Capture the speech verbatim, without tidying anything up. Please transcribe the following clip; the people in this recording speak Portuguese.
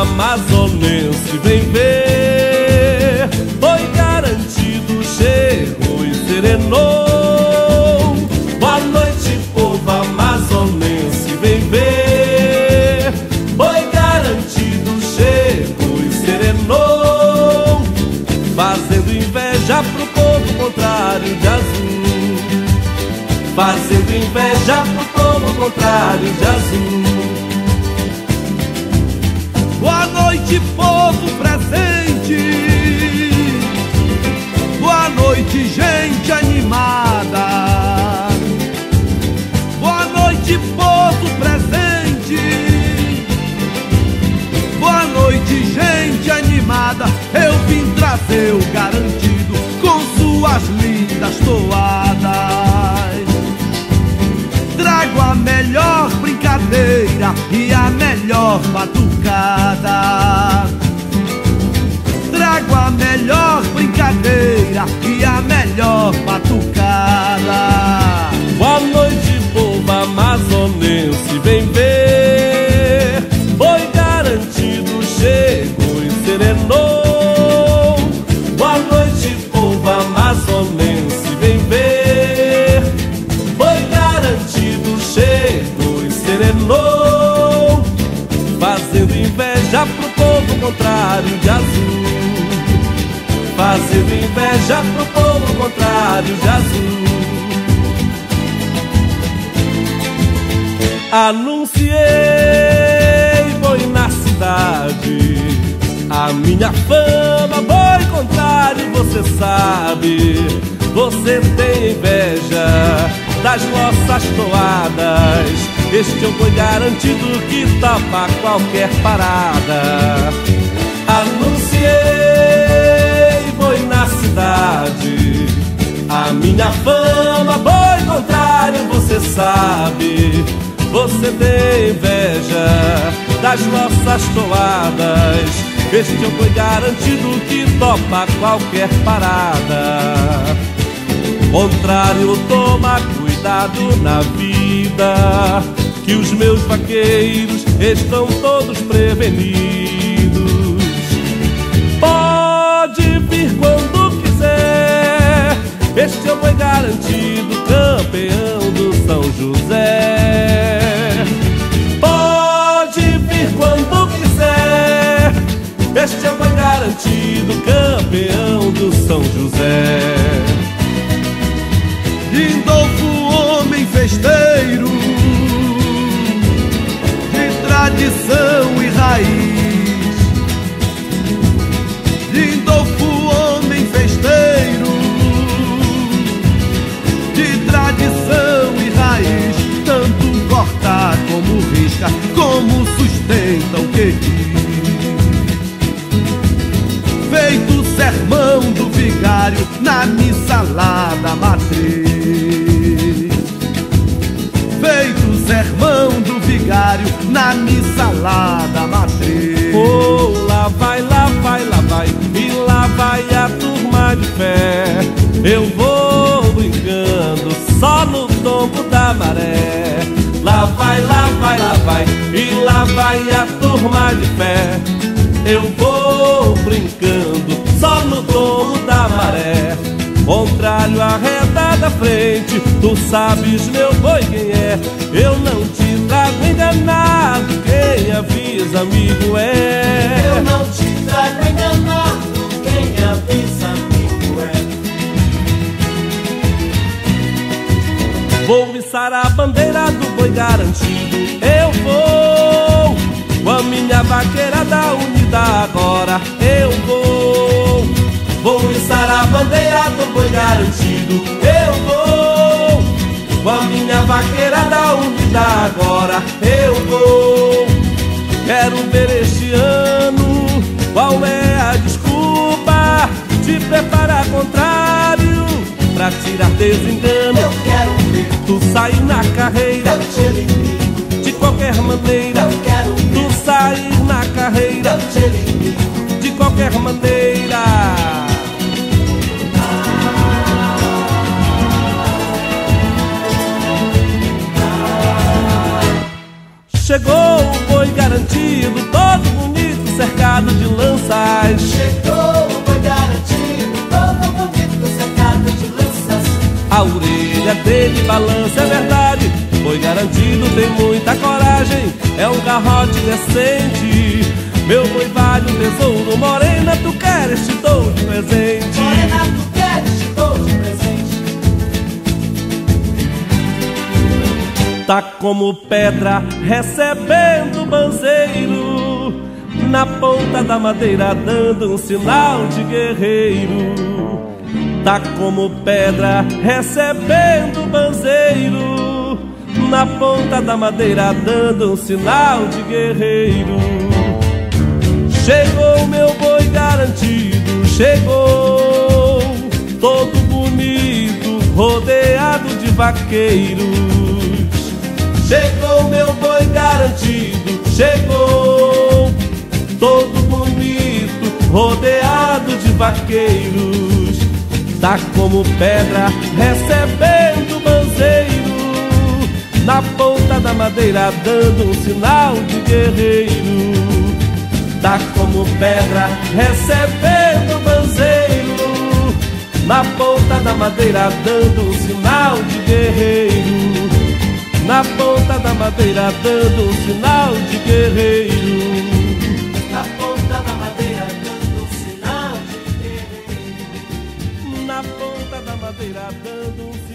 amazonense, vem ver. Boi garantido chegou e serenou. Boa noite, povo amazonense, vem ver. Boi garantido chegou e serenou, fazendo inveja pro povo contrário de azul, fazendo inveja pro povo contrário de azul. Boa noite, povo presente. Boa noite, gente animada. Boa noite, povo presente. Boa noite, gente animada. Eu vim trazer o garantido com suas lindas toadas. Trago a melhor brincadeira e a melhor batucada. Trago a melhor brincadeira e a melhor batucada. Boa noite, povo amazonense, vem ver. Boi garantido chegou e serenou. Boa noite, povo amazonense, vem ver. Boi garantido chegou e serenou, fazendo inveja pro povo contrário de azul, fazendo inveja pro povo contrário de azul. Anunciei boi na cidade, a minha fama, boi contrário, você sabe. Você tem inveja das nossas toadas. Este é o boi garantido que topa qualquer parada. Anunciei boi na cidade, a minha fama, boi contrário, você sabe. Você tem inveja das nossas toadas. Este é o boi garantido que topa qualquer parada. Contrário, toma cuidado na vida, que os meus vaqueiros estão todos prevenidos. Pode vir quando quiser, este é o boi garantido, campeão do São José. Pode vir quando quiser, este é o boi garantido, campeão do São José. Lindolfo, homem festeiro, de tradição e raiz. Lindolfo, homem festeiro, de tradição e raiz. Tanto corta como risca, como sustenta o que diz. Feito sermão do vigário na missa lá da matriz. Feito sermão do vigário na missa lá da matriz. Oh, lá vai, lá vai, lá vai, e lá vai a turma de fé. Eu vou brincando só no tombo da maré. Lá vai, lá vai, lá vai, e lá vai a turma de fé. Eu vou brincando só no tombo da maré. Contrário, arreda da frente, tu sabes, meu boi, quem é. Eu não te trago enganado, quem avisa, amigo, é. Eu não te trago enganado, quem avisa, amigo, é. Vou içar a bandeira do boi garantido, eu vou. Com a minha vaqueira da unida agora, eu vou. Vou içar a bandeira do boi garantido, eu vou. Com a minha vaqueira da unida agora, eu vou. Quero ver este ano qual é a desculpa de preparar contrário pra tirar desengano. Eu quero ver tu sair na carreira, eu te elimino. De qualquer maneira, Eu quero ver tu sair na carreira, eu te elimino. de qualquer maneira. Chegou o boi garantido, todo bonito, certinho. cercado de lanças. Chegou o boi garantido, todo bonito cercado de lanças. A orelha dele balança, é verdade. Boi garantido tem muita coragem, é um garrote decente. Meu boi vale um tesouro, morena, tu queres, te dou de presente. Morena, tu queres, te dou de presente. Tá como pedra recebendo banzeiro, na ponta da madeira dando um sinal de guerreiro. Tá como pedra recebendo banzeiro, na ponta da madeira dando um sinal de guerreiro. Chegou meu boi garantido, chegou, todo bonito, rodeado de vaqueiros. Chegou meu boi garantido, chegou, todo bonito, rodeado de vaqueiros. Tá como pedra recebendo banzeiro, na ponta da madeira dando um sinal de guerreiro. Tá como pedra recebendo banzeiro, na ponta da madeira dando um sinal de guerreiro. Na ponta da madeira dando um sinal de guerreiro. Na ponta da madeira dando um sinal de guerreiro. Na ponta da madeira dando um sinal